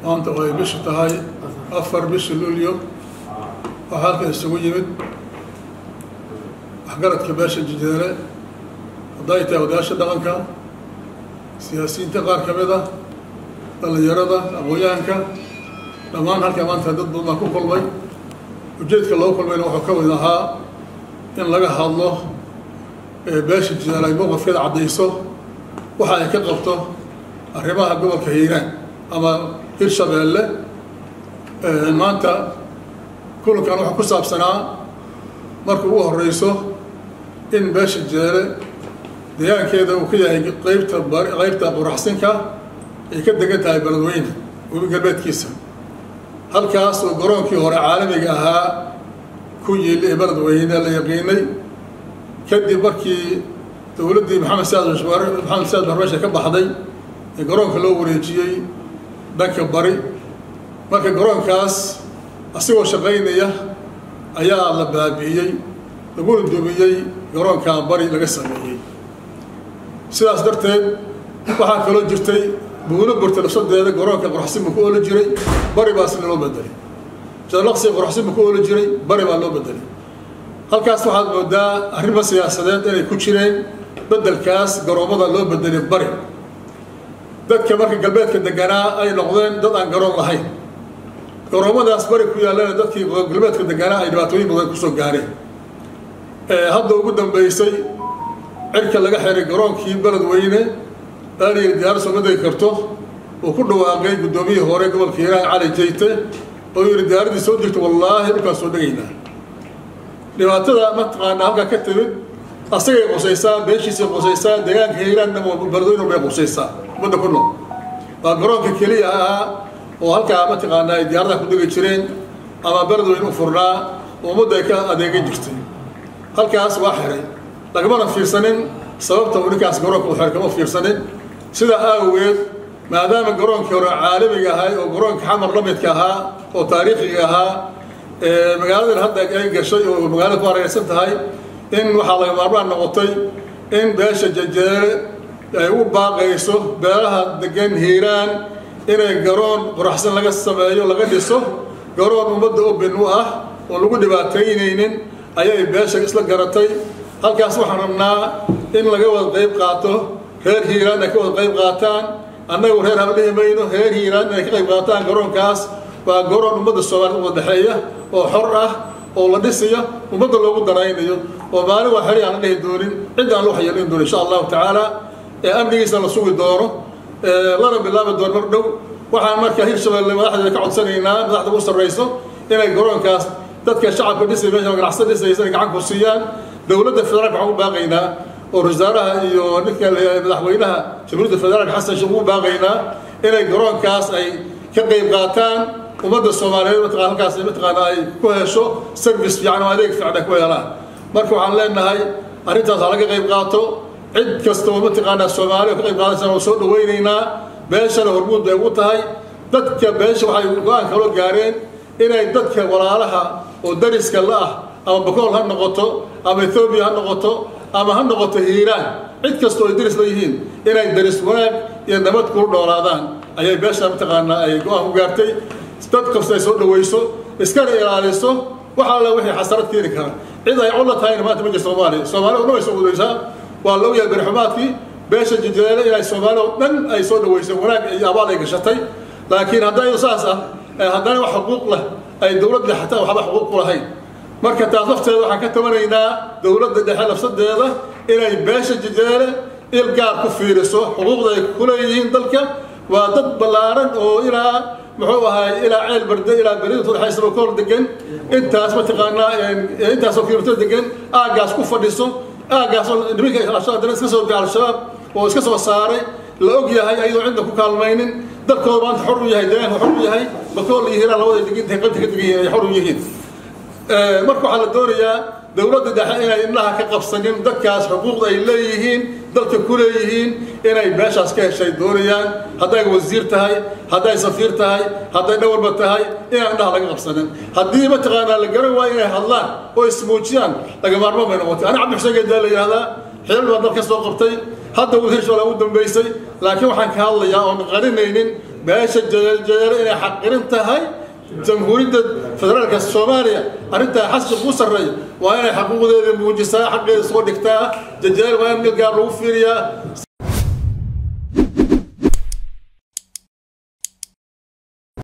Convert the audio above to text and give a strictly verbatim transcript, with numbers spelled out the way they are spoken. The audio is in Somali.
maanta oo ay bishu tahay afar bisha luulyo waxaa halkan isugu yimid waxgaradka beesha Jijeele hadday tahay odayaasha dhaqanka siyaasiyiinta qaar ka mid ah dhalinyarada aqoonyahanka dhammaan halka maanta dad badan ku kulmay ujeedka loo kulmayna wuxuu ka mid ahaa in laga hadlo beesha Jijeele ay mowqifkeeda caddayso waxa ay ka qabto arrimaha gobolka Hiiraan ama Hirshabeelle maanta kulankan wuxuu ku saabsanaa marka ugu horeyso in beesha Jijeele deegaankeeda uu ka yahay qaybta qaybta quraxsinka ay ka degan tahay Beledweyne webi galbeedkiisa halkaas oo garoonkii hore caalamiga ahaa ku yilay Beledweyne la yaqiinay kadib markii dowladdii Maxamed Saad Maxamed Saad Barbash ka baxday ee garoonka loo wareejiyay dhanka bari marka garoonkaas asigoo shaqaynaya ayaa la baabi'iyay lagu dumiyay garoonka bari laga sameeyay sidaas darteed waxaa kaloo jirtay buulo burta nafsadeeda garoonka quraxsin ku oo la jiray bari baas loo bedelay jalaqsi quraxsin ku oo la jiray bari baa loo bedelay halkaas waxaad moodaa arrimo siyaasadeed inay ku jireen bedelkaas garoomada loo bedelay bari dadka marka galbeedka deganaa ay noqdeen dad aan garoon lahayn garoomadaas bari ku yaalana dadkii galbeedka deganaa ay dhibaatooyin badan ku soo gaareen hadda ugu dambeysay cirka laga xiray garoonkii Beledweyne aanay diyaar soo maday karto oo ku dhawaaqay gudoomiyihii hore gobolka Hiiraan Cali Jeyte oo yiri diyaaradii soo jirtay wallaahi dhulka soo dhageynaa dhibaatada ma taqaana halka ka timid asagay qosaysaa beeshiisa qosaysaa deegaanka Hiiraan dhammaan Beledweyne bay qosaysaa wada ku nool waa garoonka kaliya ah oo halka ma taqaana ay diyaarada ku dhigi jireen ama Beledweyne u furnaa oo muddo ka adeegay jirtay halkaas waa xiray lagama fiirsanin sababta uu ninkaas garoonka u xiray kama fiirsanin sida awgeed maadaama garoonkii hore caalamiga ahaa oo garoonka xamar la midka ahaa oo taariikhiga ahaa ee magaalada hadda ay gashay oo magaalada ku hareeraysan tahay in waxa laga maarmaan noqotay in beesha Jijeele ay u baaqayso beelaha degan Hiiraan inay garoon quraxsan laga sameeyo laga dhiso garoon ummadda u binu ah oo lagu dhibaateynaynin ayay beesha isla garatay halkaas waxaan rabnaa in laga wada qayb qaato reer Hiiraan ay ka wada qayb qaataan annagu reer habdhimayno reer Hiiraan ay ka qayb qaataan garoonkaas waa garoon ummadda Soomaaliyeed u dhaxeeya oo xor ah oo la dhisayo ummadda loogu daraynayo oo maalin wax xiriir aan la doonin cid aan loo xayelin doonin insha Allah taala ee amnigiisa la sugi doono ee lana bilaabo doono mar dhow waxaan markaa Hirshabeelle madaxda ka codsanaynaa madaxda u sarreyso inay garoonkaas dadka shacabka dhisay meesha ganacsatada dhisaysa gacan ku siiyaan dowladda federaalka waxaan u baaqaynaa oo wasaaraha iyo ninka madaxweynaha jamhuuriyadda federaalka Xasan Sheikh u baaqaynaa inay garoonkaas ay ka qayb qaataan ummadda Soomaaliyeed mataqaan halkaas mataqaan ay ku hesho service fiican oo adeeg fiican ku helaan marka waxaan leenahay arrintaas laga qayb qaato cid kasta oo mataqaan Soomaaliyeed ka qayb qaadaysa oo soo dhaweynaynaa beeshana hormuud ay ugu tahay dadka beesha waxay go'aan kala gaareen inay dadka walaalaha oo dariska la ah ama bakool ha noqoto ama Ethiopia ha noqoto ama ha noqoto Hiiraan cid kasta oo daris leeyihiin inay daris wanaag iyo nabad ku dhoolaadaan ayay beesha mataqaana ay go'aan u gaartay dad kasta ay soo dhaweyso iska ilaaliso waxa la wixii xasarad keeni kara cid ay cunno tahay maanta ma jirto Soomaaliya Soomaaliya oo soo wadaysaa waa loo yahay barxamaadkii beesha Jijeele inay Soomaaliya oo dhan ay soo dhaweyso wanaag iyo abaal ay gashatay laakiin hadday saas ah haddana wax xuquuq leh ay dawladda xataa waxba xuquuq u lahayn marka taas lafteeda waxaan ka tabanaynaa dawladda dhexe lafsadeeda inay beesha Jijeele ilgaar ku fiiriso xuquuqda ay ku leeyihiin dalka waa dad balaaran oo ilaa muxuu ahay ilaa ceel barde ilaa bariid tuu xaysan oo kor degan intaas ma taqaanaa intaas oo kiiloomitir degan aagaas ku fadhiso aagaas oo nimanka al-shabaab iska soo bixiyo al-shabaab oo iska soo saaray la og yahay ayadoo cidda ku kaalmaynin dalkooda maanta xor u yahay deegaanka xor u yahay bakool iyo Hiiraan labada degan tahay qaybta ka degan ay xor u yihiin marka waxaa la doonayaa dawladda dhexe inay indhaha ka qabsanin dadkaas xuquuqda ay leeyihiin dalka ku leeyihiin inay beeshaas ka heshay doonayaan hadday wasiir tahay hadday safiir tahay hadday dhawrba tahay inaan indhaha laga qabsanin haddii mataqaanaa la garan waayo inay hadlaan oo ismuujiyaan laga maarmaan bay noqotay ani cabdi xuseen geedaa la yidhahdaa xilal baa dalka soo qabtay hadda uu Hirshabeelle ugu dambeysay laakiin waxaan ka hadlayaa oo qarinaynin باش الجزائر إلى حقيرتها هاي جمهورية فدرالك الصومالية أنت حسب مصري وأنا حقوق ذي الموجسة حق صور دكتاه الجزائر وين نلقى روفيريا